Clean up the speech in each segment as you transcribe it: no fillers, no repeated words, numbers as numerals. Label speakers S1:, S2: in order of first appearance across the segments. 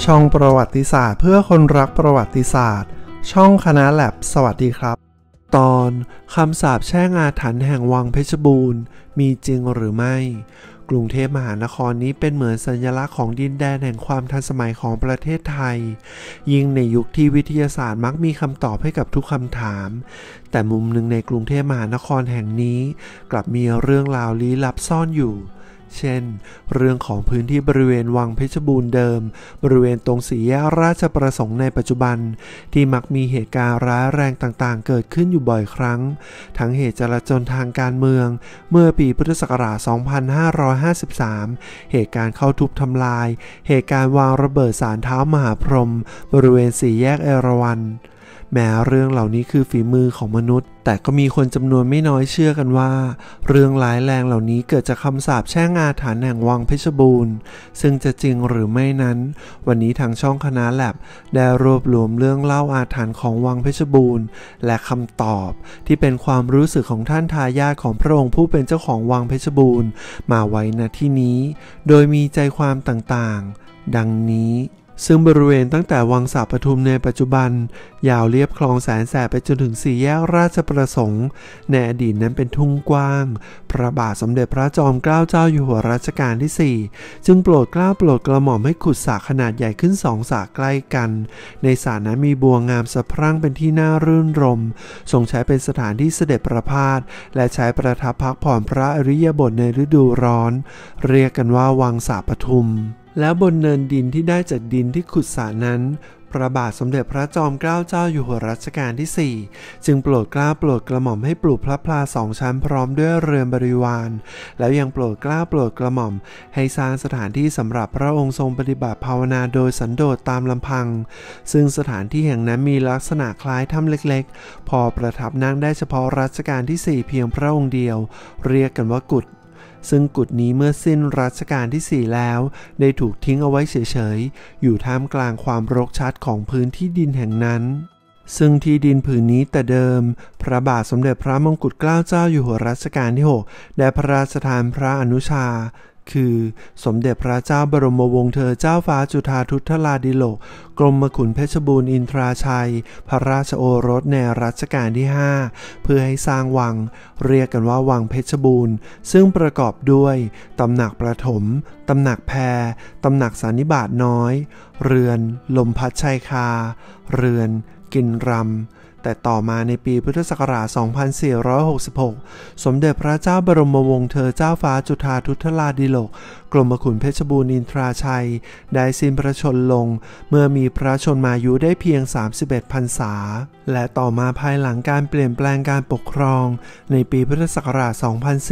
S1: ช่องประวัติศาสตร์เพื่อคนรักประวัติศาสตร์ช่องคณะแลบสวัสดีครับตอนคำสาปแช่งอาถรรพ์แห่งวังเพชรบูรณ์มีจริงหรือไม่กรุงเทพมหานครนี้เป็นเหมือนสัญลักษณ์ของดินแดนแห่งความทันสมัยของประเทศไทยยิ่งในยุคที่วิทยาศาสตร์มักมีคำตอบให้กับทุกคำถามแต่มุมหนึ่งในกรุงเทพมหานครแห่งนี้กลับมีเรื่องราวลี้ลับซ่อนอยู่เช่นเรื่องของพื้นที่บริเวณวังเพชรบูรณ์เดิมบริเวณตรงสี่แยกราชประสงค์ในปัจจุบันที่มักมีเหตุการณ์ร้ายแรงต่างๆเกิดขึ้นอยู่บ่อยครั้งทั้งเหตุจลาจลทางการเมืองเมื่อปีพุทธศักราช 2553 เหตุการณ์เข้าทุบทำลายเหตุการณ์วางระเบิดศาลเท้ามหาพรหมบริเวณสี่แยกเอราวัณแม้เรื่องเหล่านี้คือฝีมือของมนุษย์แต่ก็มีคนจำนวนไม่น้อยเชื่อกันว่าเรื่องร้ายแรงเหล่านี้เกิดจากคำสาปแช่งอาถรรพ์แห่งวังเพชรบูรณ์ซึ่งจะจริงหรือไม่นั้นวันนี้ทางช่องคณะแลบได้รวบรวมเรื่องเล่าอาถรรพ์ของวังเพชรบูรณ์และคำตอบที่เป็นความรู้สึกของท่านทายาทของพระองค์ผู้เป็นเจ้าของวังเพชรบูรณ์มาไว้ณที่นี้โดยมีใจความต่างๆดังนี้ซึ่งบริเวณตั้งแต่วังสาปทุมในปัจจุบันยาวเลียบคลองแสนแสบไปจนถึงสี่แยกราชประสงค์ในอดีตนั้นเป็นทุ่งกว้างพระบาทสมเด็จพระจอมเกล้าเจ้าอยู่หัวรัชกาลที่ 4จึงโปรดเกล้าโปรดกระหม่อมให้ขุดสระขนาดใหญ่ขึ้น2 สระใกล้กันในสระนั้นมีบัวงามสะพรั่งเป็นที่น่ารื่นรมทรงใช้เป็นสถานที่เสด็จประพาสและใช้ประทับพักผ่อนพระอริยบทในฤดูร้อนเรียกกันว่าวังสาปทุมแล้วบนเนินดินที่ได้จากดินที่ขุดสระนั้นพระบาทสมเด็จพระจอมเกล้าเจ้าอยู่หัวรัชกาลที่ 4จึงโปรดเกล้าโปรดกระหม่อมให้ปลูกพระพลา2 ชั้นพร้อมด้วยเรือนบริวารแล้วยังโปรดเกล้าโปรดกระหม่อมให้สร้างสถานที่สำหรับพระองค์ทรงปฏิบัติภาวนาโดยสันโดษตามลำพังซึ่งสถานที่แห่งนั้นมีลักษณะคล้ายถ้ำเล็กๆพอประทับนั่งได้เฉพาะรัชกาลที่ 4เพียงพระองค์เดียวเรียกกันว่ากุฏซึ่งกุฏนี้เมื่อสิ้นรัชกาลที่ 4แล้วได้ถูกทิ้งเอาไว้เฉยๆอยู่ท่ามกลางความรกชัดของพื้นที่ดินแห่งนั้นซึ่งที่ดินผืนนี้แต่เดิมพระบาทสมเด็จพระมงกุฎเกล้าเจ้าอยู่หัวรัชกาลที่ 6ได้พระราชทานพระอนุชาคือสมเด็จพระเจ้าบรมวงศ์เธอเจ้าฟ้าจุฑาทุตลาดิโลกกรมขุนเพชรบูรณ์อินทราชัยพระราชโอรสในรัชกาลที่ 5เพื่อให้สร้างวังเรียกกันว่าวังเพชรบูรณ์ซึ่งประกอบด้วยตำหนักประถมตำหนักแพรตำหนักสันนิบาตน้อยเรือนลมพัดชัยคาเรือนกินรำแต่ต่อมาในปีพุทธศักราช 2466 สมเด็จพระเจ้าบรมวงศ์เธอเจ้าฟ้าจุฑาทุตลาดิโลกกรมขุนเพชรบูรณ์อินทราชัยได้สิ้นพระชนม์ลงเมื่อมีพระชนมายุได้เพียง 31 พรรษาและต่อมาภายหลังการเปลี่ยนแปลงการปกครองในปีพุทธศักราช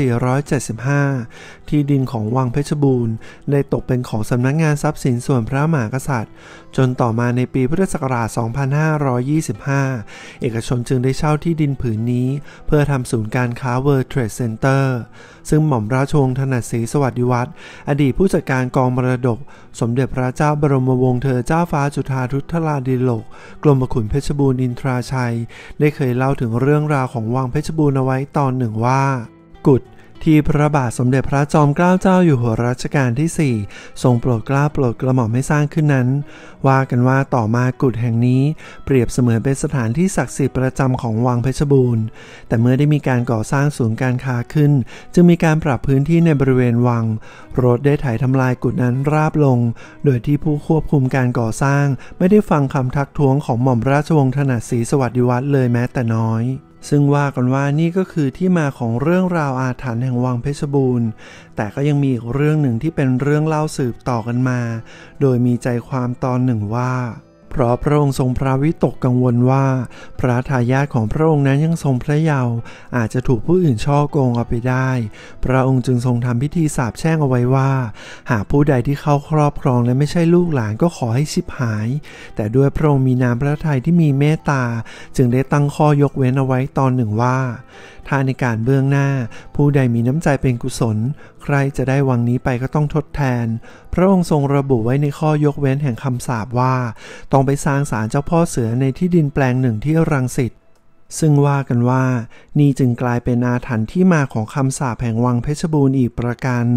S1: 2475 ที่ดินของวังเพชรบูรณ์ได้ตกเป็นของสำนักงานทรัพย์สินส่วนพระมหากษัตริย์จนต่อมาในปีพุทธศักราช 2525 เอกชนจึงได้เช่าที่ดินผืนนี้เพื่อทำศูนย์การค้า World Trade Center ซึ่งหม่อมราชวงศ์ถนัดศรีสวัสดิวัฒน์อดีตผู้จัดการกองมรดกสมเด็จพระเจ้าบรมวงศ์เธอเจ้าฟ้าจุฑาทุตลาดิโลกกรมขุนเพชรบูรณ์อินทราชัยได้เคยเล่าถึงเรื่องราวของวังเพชรบูรณ์เอาไว้ตอนหนึ่งว่ากุฏที่พระบาทสมเด็จพระจอมเกล้าเจ้าอยู่หัวรัชกาลที่ 4ทรงโปรดเกล้าโปรดกระหม่อมให้สร้างขึ้นนั้นว่ากันว่าต่อมากุฏแห่งนี้เปรียบเสมือนเป็นสถานที่ศักดิ์สิทธิ์ประจำของวังเพชรบูรณ์แต่เมื่อได้มีการก่อสร้างศูนย์การค้าขึ้นจึงมีการปรับพื้นที่ในบริเวณวังรถได้ไถทำลายกุฏนั้นราบลงโดยที่ผู้ควบคุมการก่อสร้างไม่ได้ฟังคำทักท้วงของหม่อมราชวงศ์ถนัดศรีสวัสดิวัฒน์เลยแม้แต่น้อยซึ่งว่ากันว่านี่ก็คือที่มาของเรื่องราวอาถรรพ์แห่งวังเพชรบูรณ์แต่ก็ยังมีอีกเรื่องหนึ่งที่เป็นเรื่องเล่าสืบต่อกันมาโดยมีใจความตอนหนึ่งว่าเพราะพระองค์ทรงพระวิตกกังวลว่าพระทายาทของพระองค์นั้นยังทรงพระเยาว์อาจจะถูกผู้อื่นฉ้อโกงเอาไปได้พระองค์จึงทรงทำพิธีสาปแช่งเอาไว้ว่าหากผู้ใดที่เข้าครอบครองและไม่ใช่ลูกหลานก็ขอให้ชิบหายแต่ด้วยพระองค์มีน้ำพระทัยที่มีเมตตาจึงได้ตั้งข้อยกเว้นเอาไว้ตอนหนึ่งว่าถ้าในการเบื้องหน้าผู้ใดมีน้ำใจเป็นกุศลใครจะได้วังนี้ไปก็ต้องทดแทนพระองค์ทรงระบุไว้ในข้อยกเว้นแห่งคำสาปว่าต้องไปสร้างศาลเจ้าพ่อเสือในที่ดินแปลงหนึ่งที่รังสิตซึ่งว่ากันว่านี่จึงกลายเป็นอาถรรพ์ที่มาของคำสาปแห่งวังเพชรบูรณ์อีกประการหนึ่ง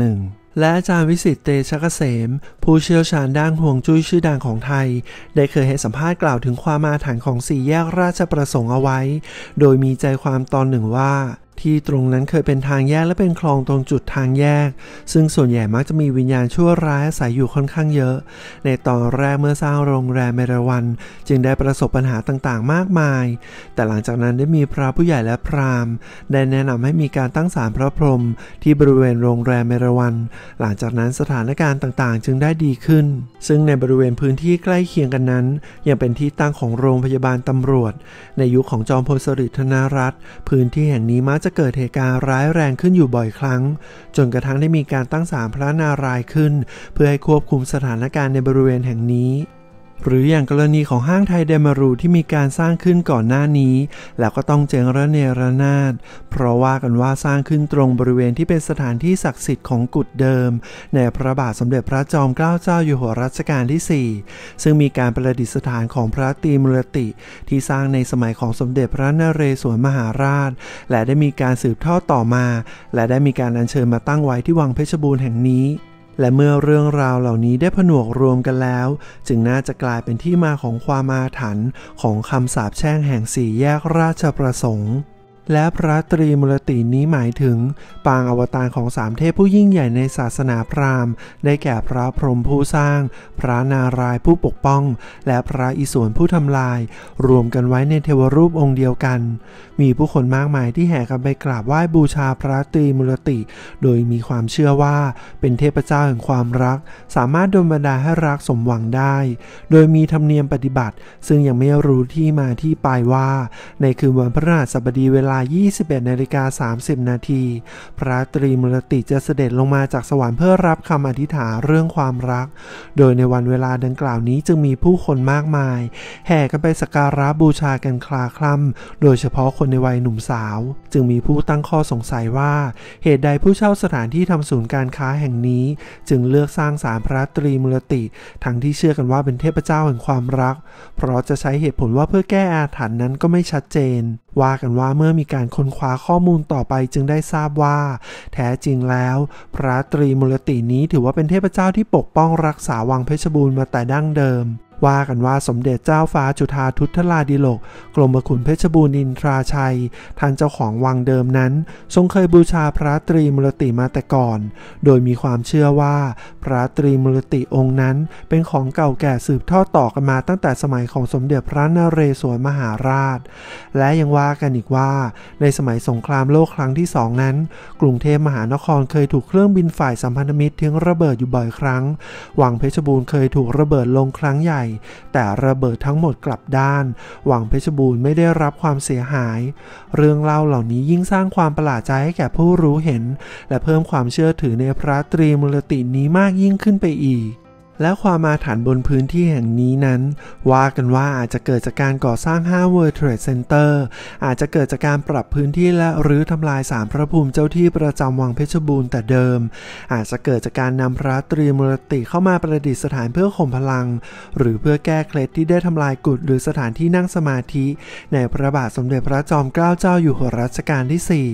S1: และอาจารย์วิสิทธิ์เตชะเกษมผู้เชี่ยวชาญด้านฮวงจุ้ยชื่อดังของไทยได้เคยให้สัมภาษณ์กล่าวถึงความอาถรรพ์ของสี่แยกราชประสงค์เอาไว้โดยมีใจความตอนหนึ่งว่าที่ตรงนั้นเคยเป็นทางแยกและเป็นคลองตรงจุดทางแยกซึ่งส่วนใหญ่มักจะมีวิญญาณชั่วร้ายอาศัยอยู่ค่อนข้างเยอะในตอนแรกเมื่อสร้างโรงแรมเอราวัณจึงได้ประสบปัญหาต่างๆมากมายแต่หลังจากนั้นได้มีพระผู้ใหญ่และพราหมณ์ได้แนะนำให้มีการตั้งศาลพระพรหมที่บริเวณโรงแรมเอราวัณหลังจากนั้นสถานการณ์ต่างๆจึงได้ดีขึ้นซึ่งในบริเวณพื้นที่ใกล้เคียงกันนั้นยังเป็นที่ตั้งของโรงพยาบาลตำรวจในยุคของจอมพลสฤษดิ์ธนรัตน์พื้นที่แห่งนี้มักจะเกิดเหตุการณ์ร้ายแรงขึ้นอยู่บ่อยครั้งจนกระทั่งได้มีการตั้งศาลพระนารายณ์ขึ้นเพื่อให้ควบคุมสถานการณ์ในบริเวณแห่งนี้หรืออย่างกรณีของห้างไทยเดมารูที่มีการสร้างขึ้นก่อนหน้านี้แล้วก็ต้องเจ๊งระเนระนาดเพราะว่ากันว่าสร้างขึ้นตรงบริเวณที่เป็นสถานที่ศักดิ์สิทธิ์ของกุฏเดิมในพระบาทสมเด็จพระจอมเกล้าเจ้าอยู่หัวรัชกาลที่ 4ซึ่งมีการประดิษฐานของพระตรีมูลติที่สร้างในสมัยของสมเด็จพระนเรศวรมหาราชและได้มีการสืบทอดต่อมาและได้มีการอัญเชิญมาตั้งไว้ที่วังเพชรบูรณ์แห่งนี้และเมื่อเรื่องราวเหล่านี้ได้ผนวกรวมกันแล้วจึงน่าจะกลายเป็นที่มาของความอาถรรพ์ของคำสาปแช่งแห่งสี่แยกราชประสงค์และพระตรีมูลตินี้หมายถึงปางอวตารของสามเทพผู้ยิ่งใหญ่ในศาสนาพราหมณ์ได้แก่พระพรหมผู้สร้างพระนารายณ์ผู้ปกป้องและพระอิศวรผู้ทำลายรวมกันไว้ในเทวรูปองค์เดียวกันมีผู้คนมากมายที่แห่กันไปกราบไหว้บูชาพระตรีมูลติโดยมีความเชื่อว่าเป็นเทพเจ้าแห่งความรักสามารถดลบันดาลให้รักสมหวังได้โดยมีธรรมเนียมปฏิบัติซึ่งยังไม่รู้ที่มาที่ไปว่าในคืนวันพฤหัสบดีเวลา 21:30 นาทีพระตรีมูลติจะเสด็จลงมาจากสวรรค์เพื่อรับคำอธิษฐานเรื่องความรักโดยในวันเวลาดังกล่าวนี้จึงมีผู้คนมากมายแห่กันไปสักการะบูชากันคลาคล่ำโดยเฉพาะคนในวัยหนุ่มสาวจึงมีผู้ตั้งข้อสงสัยว่าเหตุใดผู้เช่าสถานที่ทำศูนย์การค้าแห่งนี้จึงเลือกสร้างศาลพระตรีมูลติทั้งที่เชื่อกันว่าเป็นเทพเจ้าแห่งความรักเพราะจะใช้เหตุผลว่าเพื่อแก้อาถรรพ์นั้นก็ไม่ชัดเจนว่ากันว่าเมื่อมีการค้นคว้าข้อมูลต่อไปจึงได้ทราบว่าแท้จริงแล้วพระตรีมูลตินี้ถือว่าเป็นเทพเจ้าที่ปกป้องรักษาวังเพชรบูรณ์มาแต่ดั้งเดิมว่ากันว่าสมเด็จเจ้าฟ้าจุฑาทุตลาดิลกกรมขุนเพชรบูรณ์อินทราชัยท่านเจ้าของวังเดิมนั้นทรงเคยบูชาพระตรีมูลติมาแต่ก่อนโดยมีความเชื่อว่าพระตรีมูลติองค์นั้นเป็นของเก่าแก่สืบทอดต่อกันมาตั้งแต่สมัยของสมเด็จพระนเรศวรมหาราชและยังว่ากันอีกว่าในสมัยสงครามโลกครั้งที่2นั้นกรุงเทพมหานครเคยถูกเครื่องบินฝ่ายสัมพันธมิตรทิ้งระเบิดอยู่บ่อยครั้งวังเพชรบูรณ์เคยถูกระเบิดลงครั้งใหญ่แต่ระเบิดทั้งหมดกลับด้านวังเพชรบูรณ์ไม่ได้รับความเสียหายเรื่องเล่าเหล่านี้ยิ่งสร้างความประหลาดใจให้แก่ผู้รู้เห็นและเพิ่มความเชื่อถือในพระตรีมูลตินี้มากยิ่งขึ้นไปอีกและความอาถรรพ์บนพื้นที่แห่งนี้นั้นว่ากันว่าอาจจะเกิดจากการก่อสร้างห้าง World Trade Center อาจจะเกิดจากการปรับพื้นที่และรื้อทำลายศาลพระภูมิเจ้าที่ประจำวังเพชรบูรณ์แต่เดิมอาจจะเกิดจากการนำพระตรีมูลติเข้ามาประดิษฐานเพื่อข่มพลังหรือเพื่อแก้เคล็ดที่ได้ทำลายกุฏหรือสถานที่นั่งสมาธิในพระบาทสมเด็จพระจอมเกล้าเจ้าอยู่หัวรัชกาลที่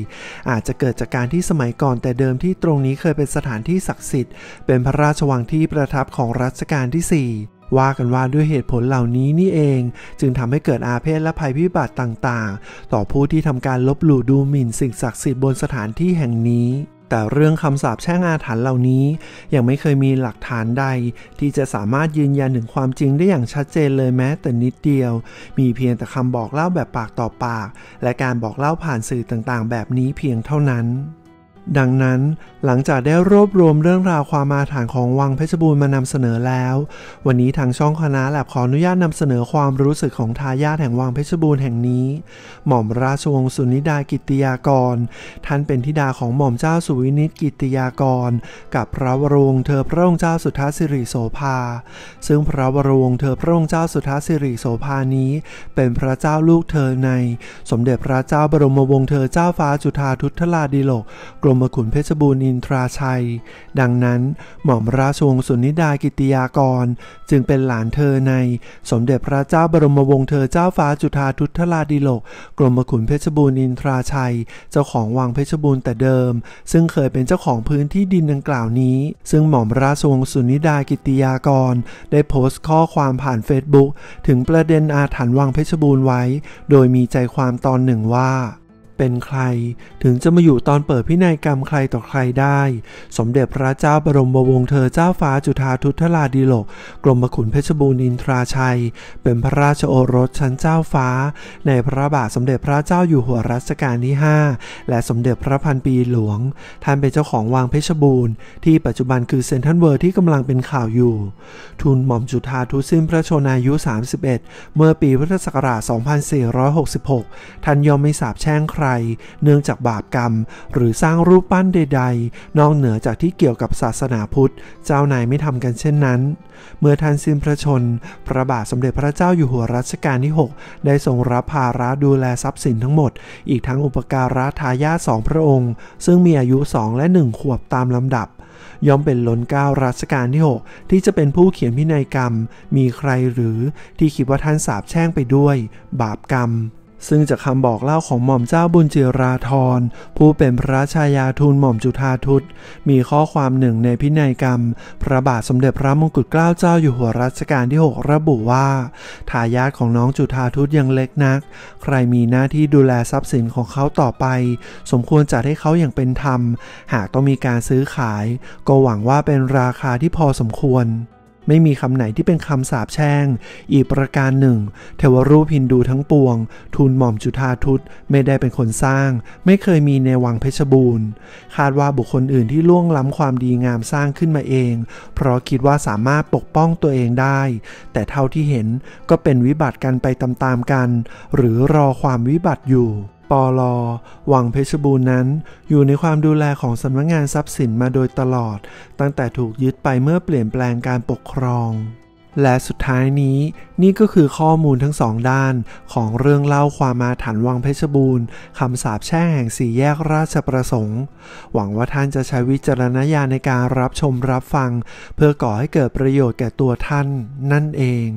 S1: 4อาจจะเกิดจากการที่สมัยก่อนแต่เดิมที่ตรงนี้เคยเป็นสถานที่ศักดิ์สิทธิ์เป็นพระราชวังที่ประทับของรัชกาลที่ 4ว่ากันว่าด้วยเหตุผลเหล่านี้นี่เองจึงทำให้เกิดอาเพศและภัยพิบัติต่างๆต่อผู้ที่ทำการลบหลู่ดูหมิ่นสิ่งศักดิ์สิทธิ์บนสถานที่แห่งนี้แต่เรื่องคำสาปแช่งอาถรรพ์เหล่านี้ยังไม่เคยมีหลักฐานใดที่จะสามารถยืนยันถึงความจริงได้อย่างชัดเจนเลยแม้แต่นิดเดียวมีเพียงแต่คำบอกเล่าแบบปากต่อปากและการบอกเล่าผ่านสื่อต่างๆแบบนี้เพียงเท่านั้นดังนั้นหลังจากได้รวบรวมเรื่องราวความอาถรรพ์ของวังเพชรบูรณ์มานำเสนอแล้ววันนี้ทางช่องคณะแลบขออนุญาตนำเสนอความรู้สึกของทายาทแห่งวังเพชรบูรณ์แห่งนี้หม่อมราชวงศ์สุนิดากิตติยากรท่านเป็นธิดาของหม่อมเจ้าสุวินิจกิตติยากรกับพระวรวงศ์เธอพระองค์เจ้าสุทัศน์สิริโสภาซึ่งพระวรวงศ์เธอพระองค์เจ้าสุทัศน์สิริโสภานี้เป็นพระเจ้าลูกเธอในสมเด็จพระเจ้าบรมวงศ์เธอเจ้าฟ้าจุฑาทุตลาดิลกกรมมขุนเพชรบูรณ์อินทราชัยดังนั้นหม่อมราชวงศ์สุนิดากิติยากรจึงเป็นหลานเธอในสมเด็จพระเจ้าบรมวงศ์เธอเจ้าฟ้าจุฑาทุตราดิโลกกรมขุนเพชรบูรณ์อินทราชัยเจ้าของวังเพชรบูรณ์แต่เดิมซึ่งเคยเป็นเจ้าของพื้นที่ดินดังกล่าวนี้ซึ่งหม่อมราชวงศ์สุนิดากิติยากรได้โพสต์ข้อความผ่านเฟซบุ๊กถึงประเด็นอาถรรพ์วังเพชรบูรณ์ไว้โดยมีใจความตอนหนึ่งว่าเป็นใครถึงจะมาอยู่ตอนเปิดพินัยกรรมใครต่อใครได้สมเด็จพระเจ้าบรมวงศ์เธอเจ้าฟ้าจุฑาทุตราดิโลกกรมขุนเพชรบูรณ์อินทราชัยเป็นพระราชโอรสชั้นเจ้าฟ้าในพระบาทสมเด็จพระเจ้าอยู่หัวรัชกาลที่5และสมเด็จพระพันปีหลวงท่านเป็นเจ้าของวังเพชรบูรณ์ที่ปัจจุบันคือเซ็นทรัลเวิลด์ที่กำลังเป็นข่าวอยู่ทูลหม่อมจุฑาทุสิ้นพระชนมายุ31เมื่อปีพุทธศักราช2466ท่านย่อมไม่สาปแช่งใครเนื่องจากบาปกรรมหรือสร้างรูปปั้นใดๆนอกเหนือจากที่เกี่ยวกับศาสนาพุทธเจ้านายไม่ทำกันเช่นนั้นเมื่อท่านสิ้นพระชนพระบาทสมเด็จพระเจ้าอยู่หัวรัชกาลที่6ได้ทรงรับภาระดูแลทรัพย์สินทั้งหมดอีกทั้งอุปการะทายาท2พระองค์ซึ่งมีอายุ2และ1ขวบตามลำดับย่อมเป็นล้นเกล้ารัชกาลที่6ที่จะเป็นผู้เขียนพินัยกรรมมีใครหรือที่คิดว่าท่านสาปแช่งไปด้วยบาปกรรมซึ่งจากคำบอกเล่าของหม่อมเจ้าบุญจิราธรผู้เป็นพระชายาทูลหม่อมจุฑาทุตมีข้อความหนึ่งในพินัยกรรมพระบาทสมเด็จพระมงกุฎเกล้าเจ้าอยู่หัวรัชกาลที่6ระบุว่าทายาทของน้องจุฑาทุตยังเล็กนักใครมีหน้าที่ดูแลทรัพย์สินของเขาต่อไปสมควรจัดให้เขาอย่างเป็นธรรมหากต้องมีการซื้อขายก็หวังว่าเป็นราคาที่พอสมควรไม่มีคำไหนที่เป็นคำสาปแช่งอีกประการหนึ่งเทวรูปฮินดูทั้งปวงทูลหม่อมจุฑาทุตไม่ได้เป็นคนสร้างไม่เคยมีในวังเพชรบูรณ์คาดว่าบุคคลอื่นที่ล่วงล้ำความดีงามสร้างขึ้นมาเองเพราะคิดว่าสามารถปกป้องตัวเองได้แต่เท่าที่เห็นก็เป็นวิบัติกันไปตามๆกันหรือรอความวิบัติอยู่ปล.วังเพชรบูรณ์นั้นอยู่ในความดูแลของสำนักงานทรัพย์สินมาโดยตลอดตั้งแต่ถูกยึดไปเมื่อเปลี่ยนแปลงการปกครองและสุดท้ายนี้นี่ก็คือข้อมูลทั้งสองด้านของเรื่องเล่าความอาถรรพ์วังเพชรบูรณ์คำสาปแช่งแห่ง4 แยกราชประสงค์หวังว่าท่านจะใช้วิจารณญาณในการรับชมรับฟังเพื่อก่อให้เกิดประโยชน์แก่ตัวท่านนั่นเอง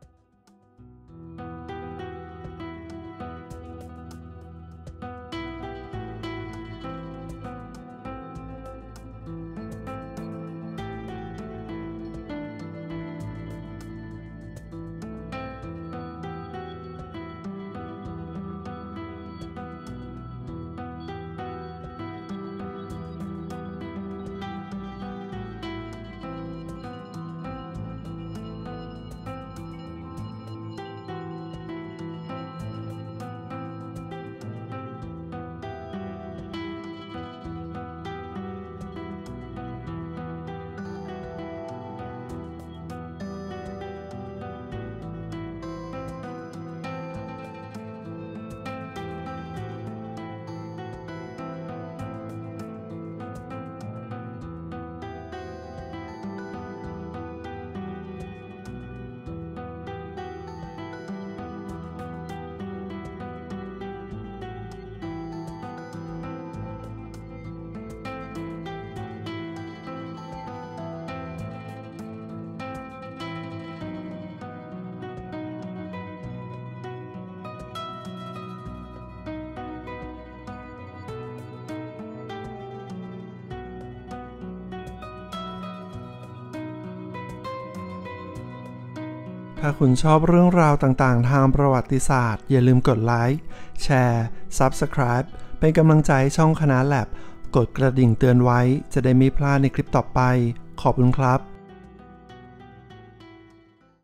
S1: ถ้าคุณชอบเรื่องราวต่างๆทางประวัติศาสตร์อย่าลืมกดไลค์แชร์ Subscribe เป็นกำลังใจให้ช่องคณะแลบกดกระดิ่งเตือนไว้จะได้ไม่พลาดในคลิปต่อไปขอบคุณครับ